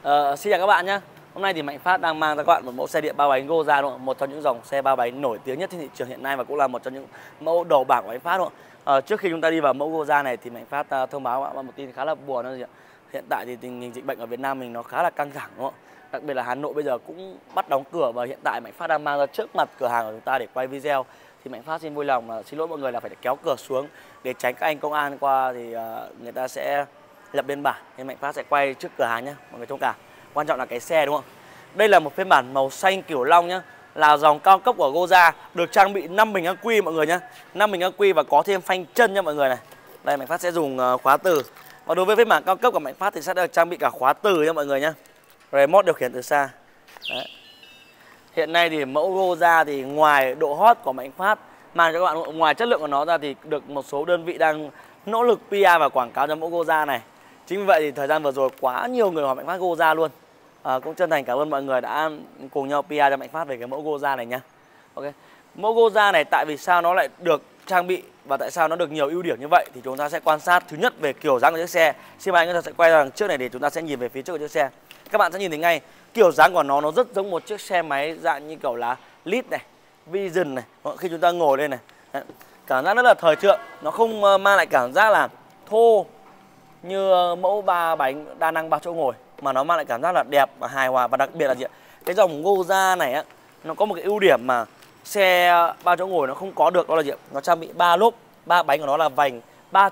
Xin chào các bạn nhé. Hôm nay thì Mạnh Phát đang mang ra các bạn một mẫu xe điện 3 bánh Gova, đúng không? Một trong những dòng xe 3 bánh nổi tiếng nhất trên thị trường hiện nay và cũng là một trong những mẫu đầu bảng của Mạnh Phát, đúng không? Trước khi chúng ta đi vào mẫu Gova này thì Mạnh Phát thông báo các bạn một tin khá là buồn đó. Hiện tại thì tình hình dịch bệnh ở Việt Nam mình nó khá là căng thẳng, đúng không? Đặc biệt là Hà Nội bây giờ cũng bắt đóng cửa và hiện tại Mạnh Phát đang mang ra trước mặt cửa hàng của chúng ta để quay video. Thì Mạnh Phát xin vui lòng xin lỗi mọi người là phải kéo cửa xuống để tránh các anh công an qua thì người ta sẽ lập biên bản. Nên Mạnh Phát sẽ quay trước cửa hàng nhé, mọi người thông cảm. Quan trọng là cái xe, đúng không? Đây là một phiên bản màu xanh Kiểu Long nhá, là dòng cao cấp của Gova, được trang bị 5 bình ắc quy mọi người nhá. 5 bình ắc quy và có thêm phanh chân nha mọi người này. Đây Mạnh Phát sẽ dùng khóa từ. Và đối với phiên bản cao cấp của Mạnh Phát thì sẽ được trang bị cả khóa từ nha mọi người nhá. Remote điều khiển từ xa. Đấy. Hiện nay thì mẫu Gova thì ngoài độ hot của Mạnh Phát mang cho các bạn, ngoài chất lượng của nó ra thì được một số đơn vị đang nỗ lực PR và quảng cáo cho mẫu Gova này. Chính vì vậy thì thời gian vừa rồi quá nhiều người hỏi Mạnh Phát Gova luôn. Cũng chân thành cảm ơn mọi người đã cùng nhau PR cho Mạnh Phát về cái mẫu Gova này nhá. Ok. Mẫu Gova này tại vì sao nó lại được trang bị và tại sao nó được nhiều ưu điểm như vậy thì chúng ta sẽ quan sát thứ nhất về kiểu dáng của chiếc xe. Xin mời anh chúng ta sẽ quay ra đằng trước này để chúng ta sẽ nhìn về phía trước của chiếc xe. Các bạn sẽ nhìn thấy ngay kiểu dáng của nó rất giống một chiếc xe máy dạng như kiểu là Lead này, Vision này. Khi chúng ta ngồi lên này, đấy, cảm giác rất là thời thượng, nó không mang lại cảm giác là thô như mẫu 3 bánh đa năng 3 chỗ ngồi, mà nó mang lại cảm giác là đẹp và hài hòa. Và đặc biệt là gì ạ? Cái dòng Gova này á, nó có một cái ưu điểm mà xe 3 chỗ ngồi nó không có được, đó là gì ạ? Nó trang bị 3 lốp, 3 bánh của nó là vành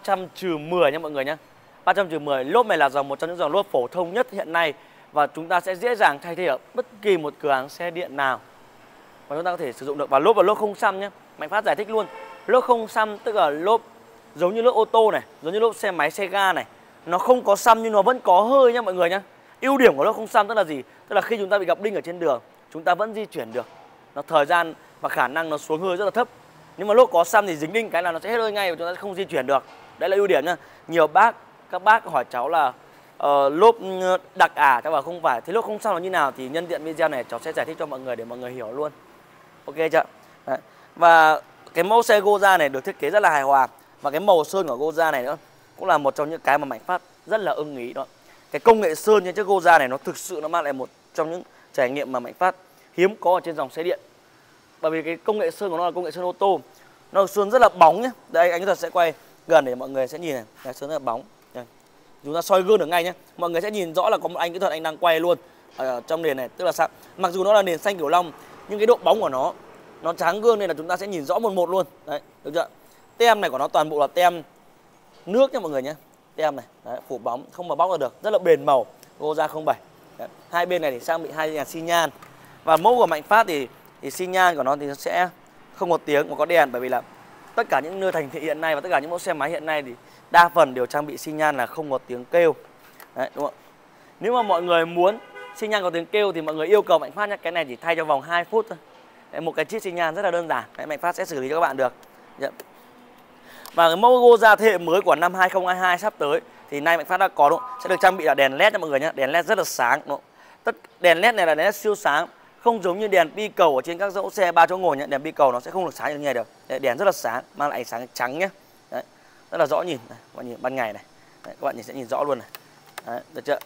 300-10 nha mọi người nhé. 300-10 lốp này là một trong những dòng lốp phổ thông nhất hiện nay và chúng ta sẽ dễ dàng thay thế ở bất kỳ một cửa hàng xe điện nào và chúng ta có thể sử dụng được. Và lốp không xăm nhé. Mạnh Phát giải thích luôn, lốp không xăm tức là lốp giống như lốp ô tô này, giống như lốp xe máy xe ga này, nó không có xăm nhưng nó vẫn có hơi nha mọi người nhé. Ưu điểm của lốp không xăm tức là gì? Tức là khi chúng ta bị gặp đinh ở trên đường, chúng ta vẫn di chuyển được, nó thời gian và khả năng nó xuống hơi rất là thấp. Nhưng mà lốp có xăm thì dính đinh cái là nó sẽ hết hơi ngay và chúng ta sẽ không di chuyển được. Đấy là ưu điểm nhá. Nhiều các bác hỏi cháu là lốp đặc cháu bảo không phải. Thế lốp không xăm là như nào thì nhân tiện video này cháu sẽ giải thích cho mọi người để mọi người hiểu luôn. Ok chưa? Đấy. Và cái mẫu xe Gova này được thiết kế rất là hài hòa. Và cái màu sơn của Gova này nữa cũng là một trong những cái mà Mạnh Phát rất là ưng ý đó. Cái công nghệ sơn trên chiếc Gova này nó thực sự nó mang lại một trong những trải nghiệm mà Mạnh Phát hiếm có ở trên dòng xe điện. Bởi vì cái công nghệ sơn của nó là công nghệ sơn ô tô, nó sơn rất là bóng nhé. Đây anh sẽ quay gần để mọi người sẽ nhìn này, cái sơn rất là bóng. Đây. Chúng ta soi gương được ngay nhé. Mọi người sẽ nhìn rõ là có một anh kỹ thuật anh đang quay luôn ở trong nền này, tức là sao? Mặc dù nó là nền xanh Kiểu Long nhưng cái độ bóng của nó trắng gương nên là chúng ta sẽ nhìn rõ một luôn. Đấy, được chưa? Tem này của nó toàn bộ là tem nước nha mọi người nhé. Tem này, đấy, phủ bóng không mà bóc được, rất là bền màu. Gova 07. Đấy. Hai bên này thì trang bị hai nhà xi nhan. Và mẫu của Mạnh Phát thì xi nhan của nó thì nó sẽ không có tiếng mà có đèn, bởi vì là tất cả những nơi thành thị hiện nay và tất cả những mẫu xe máy hiện nay thì đa phần đều trang bị xi nhan là không có tiếng kêu. Đấy, đúng không? Nếu mà mọi người muốn xi nhan có tiếng kêu thì mọi người yêu cầu Mạnh Phát nhé. Cái này chỉ thay trong vòng 2 phút thôi. Đấy, một cái chiếc xi nhan rất là đơn giản. Đấy, Mạnh Phát sẽ xử lý cho các bạn được. Đấy. Và cái mẫu Gova thế hệ mới của năm 2022 sắp tới thì nay Mạnh Phát đã có, đúng không? Sẽ được trang bị là đèn LED cho mọi người nhé. Đèn LED rất là sáng, đúng không? Đèn LED này là đèn LED siêu sáng, không giống như đèn bi cầu ở trên các mẫu xe 3 chỗ ngồi nhé. Đèn bi cầu nó sẽ không được sáng như thế này được. Đấy, đèn rất là sáng, mang lại ánh sáng trắng nhé. Đấy, rất là rõ nhìn. Đấy, các bạn nhìn ban ngày này. Đấy, các bạn sẽ nhìn rõ luôn này. Đấy, được chưa?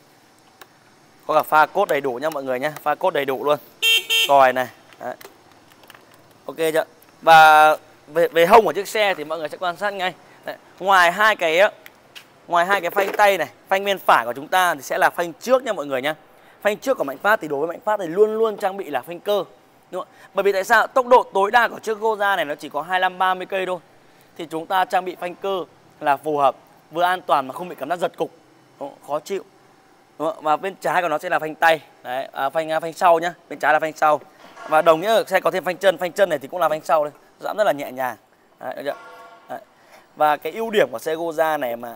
Có cả pha cốt đầy đủ nha mọi người nhé. Pha cốt đầy đủ luôn. Còi này. Đấy. Ok chưa? Và về hông của chiếc xe thì mọi người sẽ quan sát ngay. Đấy. Ngoài hai cái phanh tay này, phanh bên phải của chúng ta thì sẽ là phanh trước nha mọi người nhé. Phanh trước của Mạnh Phát thì đối với Mạnh Phát thì luôn luôn trang bị là phanh cơ, đúng không? Bởi vì tại sao? Tốc độ tối đa của chiếc Gova này nó chỉ có 25-30 cây thôi. Thì chúng ta trang bị phanh cơ là phù hợp, vừa an toàn mà không bị cảm giác giật cục, khó chịu. Đúng không? Và bên trái của nó sẽ là phanh tay, đấy, phanh sau nhá, bên trái là phanh sau. Và đồng nghĩa là xe có thêm phanh chân này thì cũng là phanh sau đây, giảm rất là nhẹ nhàng. Đấy, được chưa? Đấy. Và cái ưu điểm của xe Gova này mà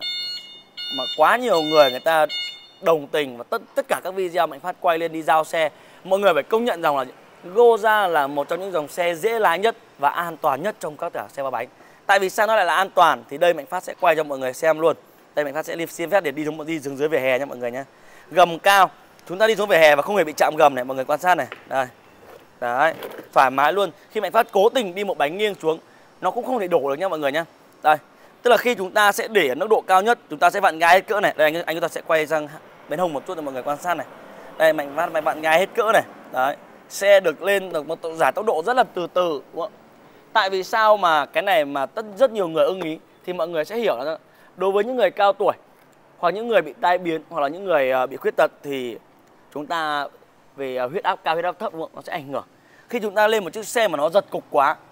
quá nhiều người ta đồng tình và tất cả các video Mạnh Phát quay lên đi giao xe, mọi người phải công nhận rằng là Gova là một trong những dòng xe dễ lái nhất và an toàn nhất trong các xe 3 bánh. Tại vì sao nó lại là an toàn thì đây Mạnh Phát sẽ quay cho mọi người xem luôn. Đây Mạnh Phát sẽ xin phép để đi xuống dưới vỉa hè nha mọi người nhé. Gầm cao, chúng ta đi xuống vỉa hè và không hề bị chạm gầm này, mọi người quan sát này. Đây. Đấy, thoải mái luôn. Khi Mạnh Phát cố tình đi một bánh nghiêng xuống nó cũng không thể đổ được nha mọi người nhé. Đây, tức là khi chúng ta sẽ để ở mức độ cao nhất, chúng ta sẽ vặn gai cỡ này. Đây anh chúng ta sẽ quay sang bên hông một chút để mọi người quan sát này. Đây Mạnh Phát máy vặn gai hết cỡ này. Đấy. Xe được lên được một giải tốc độ rất là từ từ, đúng không? Tại vì sao mà cái này mà rất nhiều người ưng ý thì mọi người sẽ hiểu là đối với những người cao tuổi hoặc những người bị tai biến hoặc là những người bị khuyết tật thì chúng ta về huyết áp cao, huyết áp thấp, đúng không? Nó sẽ ảnh hưởng. Khi chúng ta lên một chiếc xe mà nó giật cục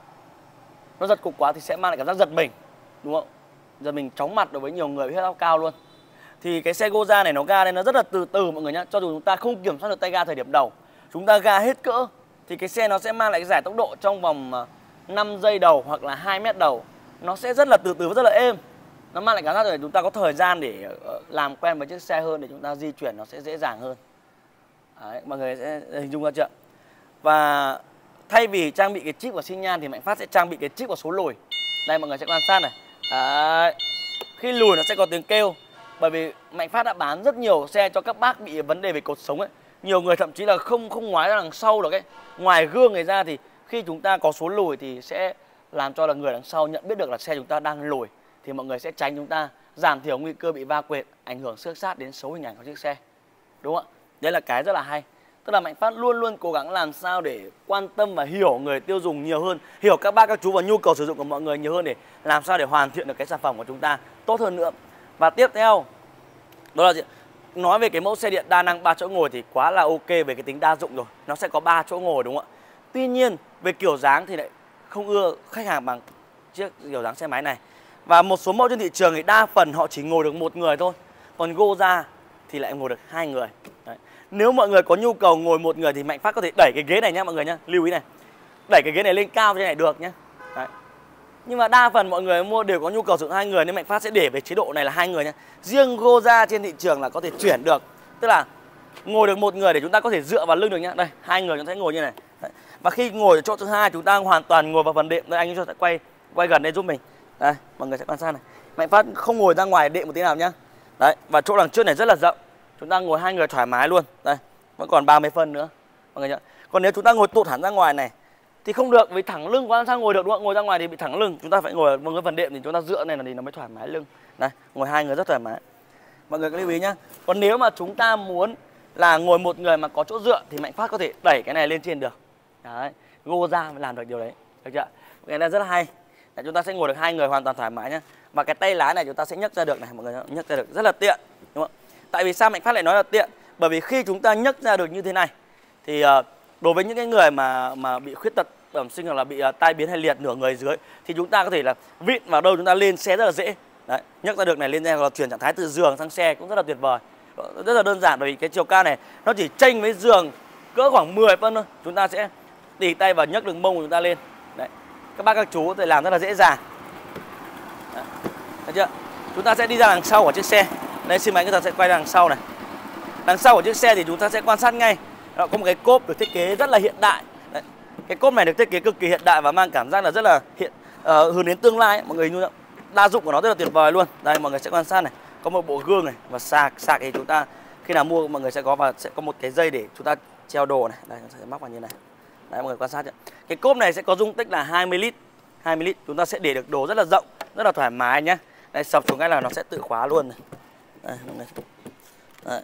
quá thì sẽ mang lại cảm giác giật mình, đúng không? Giật mình chóng mặt đối với nhiều người bị huyết áp cao luôn. Thì cái xe Goza này nó ga lên nó rất là từ từ mọi người nhá. Cho dù chúng ta không kiểm soát được tay ga thời điểm đầu, chúng ta ga hết cỡ thì cái xe nó sẽ mang lại cái giải tốc độ trong vòng 5 giây đầu hoặc là 2 mét đầu. Nó sẽ rất là từ từ và rất là êm. Nó mang lại cảm giác để chúng ta có thời gian để làm quen với chiếc xe hơn, để chúng ta di chuyển nó sẽ dễ dàng hơn. Đấy, mọi người sẽ hình dung ra chưa? Và thay vì trang bị cái chip của xi nhan thì Mạnh Phát sẽ trang bị cái chip của số lùi. Đây mọi người sẽ quan sát này. Đấy. Khi lùi nó sẽ có tiếng kêu. Bởi vì Mạnh Phát đã bán rất nhiều xe cho các bác bị vấn đề về cột sống ấy. Nhiều người thậm chí là không ngoái ra đằng sau được ấy. Ngoài gương người ra thì khi chúng ta có số lùi thì sẽ làm cho là người đằng sau nhận biết được là xe chúng ta đang lùi. Thì mọi người sẽ tránh chúng ta, giảm thiểu nguy cơ bị va quệt, ảnh hưởng xước sát đến xấu hình ảnh của chiếc xe. Đúng không ạ? Đấy là cái rất là hay. Tức là Mạnh Phát luôn luôn cố gắng làm sao để quan tâm và hiểu người tiêu dùng nhiều hơn, hiểu các bác các chú và nhu cầu sử dụng của mọi người nhiều hơn, để làm sao để hoàn thiện được cái sản phẩm của chúng ta tốt hơn nữa. Và tiếp theo đó là gì? Nói về cái mẫu xe điện đa năng 3 chỗ ngồi thì quá là ok về cái tính đa dụng rồi. Nó sẽ có 3 chỗ ngồi, đúng không ạ? Tuy nhiên về kiểu dáng thì lại không ưa khách hàng bằng chiếc kiểu dáng xe máy này. Và một số mẫu trên thị trường thì đa phần họ chỉ ngồi được một người thôi. Còn Goza thì lại ngồi được 2 người. Đấy. Nếu mọi người có nhu cầu ngồi một người thì Mạnh Phát có thể đẩy cái ghế này nhá mọi người nhá. Lưu ý này. Đẩy cái ghế này lên cao như này được nhá. Đấy. Nhưng mà đa phần mọi người mua đều có nhu cầu sử dụng 2 người nên Mạnh Phát sẽ để về chế độ này là 2 người nhá. Riêng Goza trên thị trường là có thể chuyển được. Tức là ngồi được một người để chúng ta có thể dựa vào lưng được nhá. Đây, 2 người chúng ta sẽ ngồi như này. Đấy. Và khi ngồi ở chỗ thứ hai chúng ta hoàn toàn ngồi vào phần đệm. Đây anh cho sẽ quay gần đây giúp mình. Đây, mọi người sẽ quan sát này. Mạnh Phát không ngồi ra ngoài đệm một tí nào nhá. Đấy, và chỗ đằng trước này rất là rộng. Chúng ta ngồi 2 người thoải mái luôn. Đây, vẫn còn 30 phân nữa. Mọi người nhá. Còn nếu chúng ta ngồi tụt hẳn ra ngoài này thì không được, vì thẳng lưng quá sao ngồi được, đúng không? Ngồi ra ngoài thì bị thẳng lưng. Chúng ta phải ngồi ở một cái phần đệm thì chúng ta dựa này là thì nó mới thoải mái lưng. Đây, ngồi 2 người rất thoải mái. Mọi người cứ lưu ý nhá. Còn nếu mà chúng ta muốn là ngồi một người mà có chỗ dựa thì Mạnh Phát có thể đẩy cái này lên trên được. Đấy, Goza mới làm được điều đấy. Được chưa? Cái này rất là hay. Đấy, chúng ta sẽ ngồi được 2 người hoàn toàn thoải mái nhá. Và cái tay lái này chúng ta sẽ nhấc ra được này, mọi người nhấc ra được rất là tiện, đúng không? Tại vì sao Mạnh Phát lại nói là tiện? Bởi vì khi chúng ta nhấc ra được như thế này thì đối với những cái người mà bị khuyết tật bẩm sinh hoặc là bị tai biến hay liệt nửa người dưới thì chúng ta có thể là vịn vào đâu chúng ta lên xe rất là dễ. Đấy, nhấc ra được này lên xe hoặc là chuyển trạng thái từ giường sang xe cũng rất là tuyệt vời. Rất là đơn giản, bởi vì cái chiều cao này nó chỉ chênh với giường cỡ khoảng 10 phân thôi. Chúng ta sẽ tì tay vào nhấc đường mông của chúng ta lên. Đấy. Các bác các chú có thể làm rất là dễ dàng. Đấy. Thấy chưa? Chúng ta sẽ đi ra đằng sau của chiếc xe. Đây, xin máy chúng ta sẽ quay ra đằng sau này. Đằng sau của chiếc xe thì chúng ta sẽ quan sát ngay. Nó có một cái cốp được thiết kế rất là hiện đại. Đấy. Cái cốp này được thiết kế cực kỳ hiện đại và mang cảm giác là rất là hướng đến tương lai ấy. Mọi người nhìn đa dụng của nó rất là tuyệt vời luôn. Đây, mọi người sẽ quan sát này. Có một bộ gương này và sạc thì chúng ta khi nào mua mọi người sẽ có, và sẽ có một cái dây để chúng ta treo đồ này. Đây, chúng ta sẽ móc vào như này. Đấy, mọi người quan sát chưa? Cái cốp này sẽ có dung tích là 20 lít. 20 lít chúng ta sẽ để được đồ rất là rộng, rất là thoải mái nhé. Đây, sập xuống cái là nó sẽ tự khóa luôn này. Đây, mọi người. Đấy.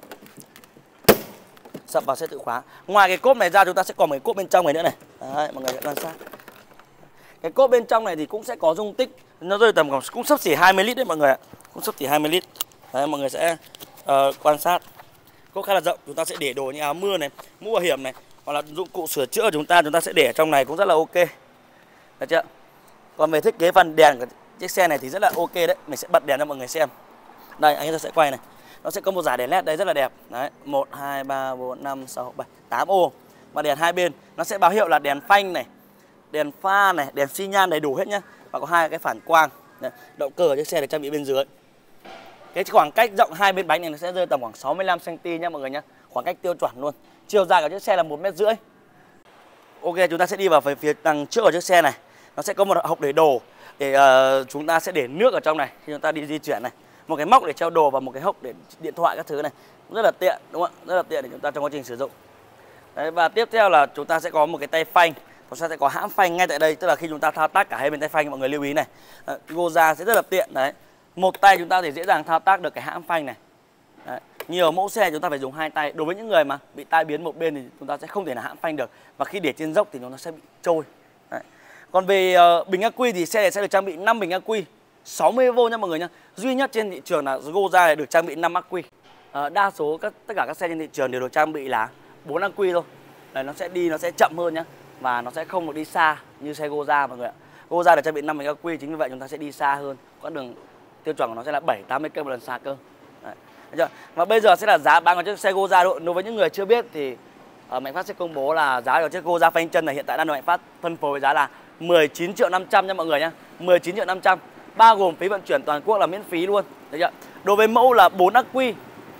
Sập vào sẽ tự khóa. Ngoài cái cốp này ra chúng ta sẽ còn một cái cốp bên trong này nữa này. Đấy, mọi người sẽ quan sát. Cái cốp bên trong này thì cũng sẽ có dung tích, nó rơi tầm khoảng cũng xấp xỉ 20 lít đấy mọi người ạ. Cũng xấp xỉ 20 lít. Đấy, mọi người sẽ quan sát. Cốp khá là rộng, chúng ta sẽ để đồ như áo mưa này, mũ bảo hiểm này, hoặc là dụng cụ sửa chữa của chúng ta sẽ để ở trong này cũng rất là ok. Được chưa? Còn về thiết kế phần đèn của chiếc xe này thì rất là ok đấy. Mình sẽ bật đèn cho mọi người xem. Đây, anh ta sẽ quay này. Nó sẽ có một dải đèn led đây rất là đẹp. Đấy, 1 2 3 4 5 6 7 8 ô. Và đèn hai bên nó sẽ báo hiệu là đèn phanh này, đèn pha này, đèn xi nhan đầy đủ hết nhá. Và có hai cái phản quang. Đấy, động cơ của chiếc xe được trang bị bên dưới. Cái khoảng cách rộng hai bên bánh này nó sẽ rơi tầm khoảng 65 cm nhá mọi người nhá. Khoảng cách tiêu chuẩn luôn. Chiều dài của chiếc xe là 1,5 m. Ok, chúng ta sẽ đi vào phía đằng trước của chiếc xe này. Nó sẽ có một hộc để đồ để chúng ta sẽ để nước ở trong này khi chúng ta đi di chuyển này. Một cái móc để treo đồ và một cái hộc để điện thoại các thứ này. Rất là tiện, đúng không ạ? Rất là tiện để chúng ta trong quá trình sử dụng. Đấy, và tiếp theo là chúng ta sẽ có một cái tay phanh. Chúng ta sẽ có hãm phanh ngay tại đây, tức là khi chúng ta thao tác cả hai bên tay phanh, mọi người lưu ý này. Goza sẽ rất là tiện đấy. Một tay chúng ta thì dễ dàng thao tác được cái hãm phanh này. Đấy. Nhiều mẫu xe chúng ta phải dùng hai tay. Đối với những người mà bị tai biến một bên thì chúng ta sẽ không thể nào hãm phanh được, và khi để trên dốc thì nó sẽ bị trôi. Đấy. Còn về bình ắc quy thì xe này sẽ được trang bị 5 bình ắc quy 60V nha mọi người nhá. Duy nhất trên thị trường là Gova này được trang bị 5 ắc quy. Đa số tất cả các xe trên thị trường đều được trang bị là 4 ắc quy thôi. Đấy, nó sẽ chậm hơn nhá, và nó sẽ không được đi xa như xe Gova mọi người ạ. Gova được trang bị 5 bình ắc quy, chính vì vậy chúng ta sẽ đi xa hơn. Quãng đường tiêu chuẩn của nó sẽ là 7-80 cây một lần xa cơ. Đấy. Và bây giờ sẽ là giá bán của chiếc xe Gova. Đối với những người chưa biết thì Mạnh Phát sẽ công bố là giá của chiếc Gova phanh chân này hiện tại đang được Mạnh Phát phân phối với giá là 19.500.000 nha mọi người nhá. 19.500.000 bao gồm phí vận chuyển toàn quốc là miễn phí luôn. Đấy chưa? Đối với mẫu là 4 ắc quy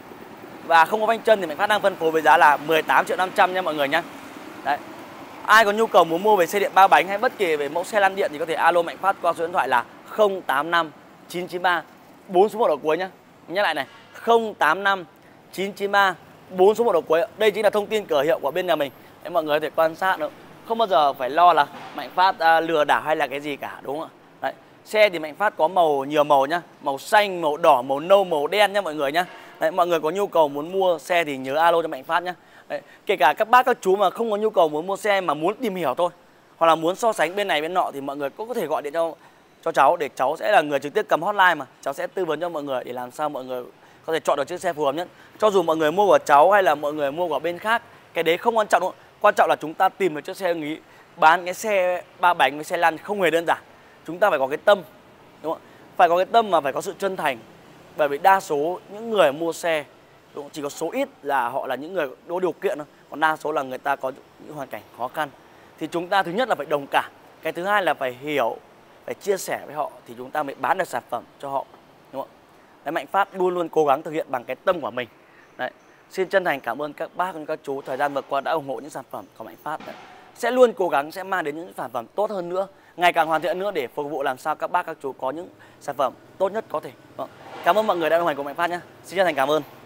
và không có phanh chân thì Mạnh Phát đang phân phối với giá là 18.500.000 nha mọi người nhá. Đấy. Ai có nhu cầu muốn mua về xe điện 3 bánh hay bất kỳ về mẫu xe lăn điện thì có thể alo Mạnh Phát qua số điện thoại là 085 993 4 số 1 ở cuối nhá. Nhắc lại này, 085 993 4 số 1 ở cuối. Đây chính là thông tin cửa hiệu của bên nhà mình. Để mọi người có thể quan sát nữa. Không bao giờ phải lo là Mạnh Phát lừa đảo hay là cái gì cả, đúng không ạ? Đấy. Xe thì Mạnh Phát có nhiều màu nhá, màu xanh, màu đỏ, màu nâu, màu đen nhá mọi người nhá. Đấy, mọi người có nhu cầu muốn mua xe thì nhớ alo cho Mạnh Phát nhá. Đấy. Kể cả các bác các chú mà không có nhu cầu muốn mua xe mà muốn tìm hiểu thôi, hoặc là muốn so sánh bên này bên nọ thì mọi người cũng có thể gọi điện cho cháu, để cháu sẽ là người trực tiếp cầm hotline mà cháu sẽ tư vấn cho mọi người để làm sao mọi người có thể chọn được chiếc xe phù hợp nhất. Cho dù mọi người mua của cháu hay là mọi người mua của bên khác, cái đấy không quan trọng đâu. Quan trọng là chúng ta tìm được chiếc xe ưng ý. Bán cái xe 3 bánh với xe lăn không hề đơn giản. Chúng ta phải có cái tâm, đúng không? Phải có cái tâm mà phải có sự chân thành. Bởi vì đa số những người mua xe, đúng không? Chỉ có số ít là họ là những người có điều kiện thôi. Còn đa số là người ta có những hoàn cảnh khó khăn. Thì chúng ta thứ nhất là phải đồng cảm. Cái thứ hai là phải hiểu, phải chia sẻ với họ thì chúng ta mới bán được sản phẩm cho họ, đúng không? Đấy, Mạnh Phát luôn luôn cố gắng thực hiện bằng cái tâm của mình. Đấy. Xin chân thành cảm ơn các bác và các chú thời gian vừa qua đã ủng hộ những sản phẩm của Mạnh Phát. Đấy. Sẽ luôn cố gắng sẽ mang đến những sản phẩm tốt hơn nữa, ngày càng hoàn thiện nữa để phục vụ làm sao các bác các chú có những sản phẩm tốt nhất có thể. Cảm ơn mọi người đã đồng hành cùng Mạnh Phát nhé. Xin chân thành cảm ơn.